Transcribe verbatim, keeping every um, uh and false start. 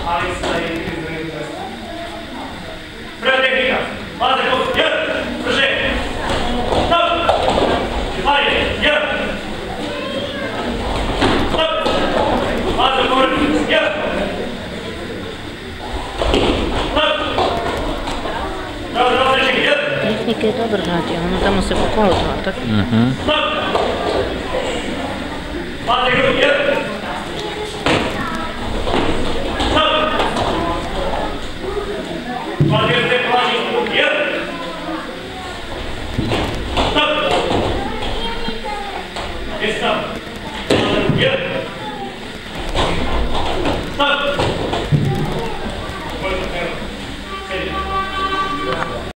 Aleksa i Izrael. Prva tehnika. Paze kako. Jedan. Brže. Stop. Hajde. Jedan. Stop. Paze povrti. Jedan. Stop. Bravo, bravo, reček. Jedan. Tehnika je dobro radio, ono tamo se pokolotova, tako? Mhm. Stop. Paze kako. Jedan. Pazi se plaći, jedan. Stop. Gdje stop? Jedan. Stop.